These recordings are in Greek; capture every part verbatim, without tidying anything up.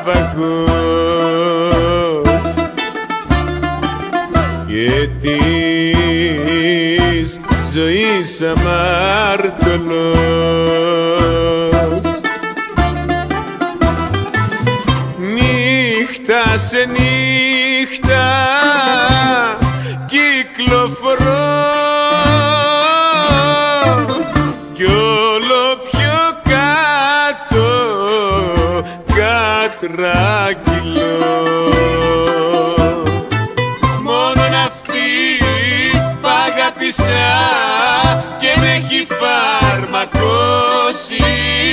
ναυαγός και της ζωής αμάρτωλος. Νύχτα σε νύχτα κυκλοφορώ κι όλο πιο κάτω κατρακυλώ. Μόνον αυτή π' αγάπησα και με έχει φαρμακώσει,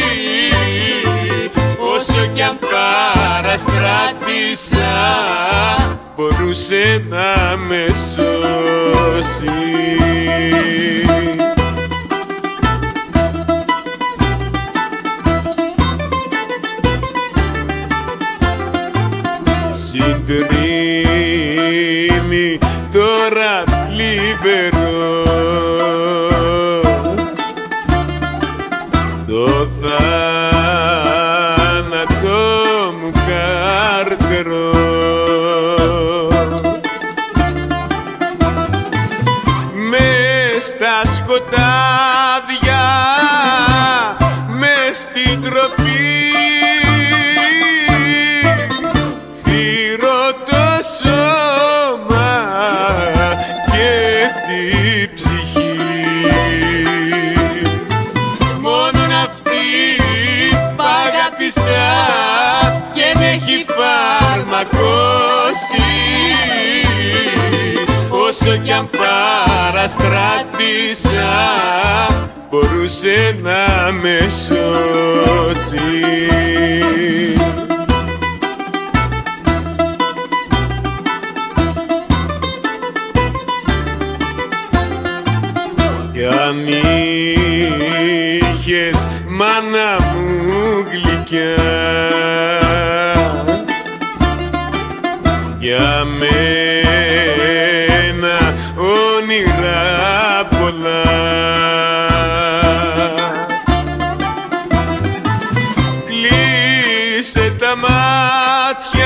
όσο κι αν παραστράτησα μπορούσε να με σώσει. Συντρίμει τώρα θλιβερό το θάνατο μου καρτερό. Μες στα σκοτάδια, μες στην τροπή, θύρω το σώμα και την ψυχή. Μόνον αυτή π' αγάπησα και με έχει φαρμακώσει, όσο κι αν παραστράτησα μπορούσε να με σώσει. Κι αν είχες μάνα μου γλυκιά για μένα όνειρα πολλά, κλείσε τα μάτια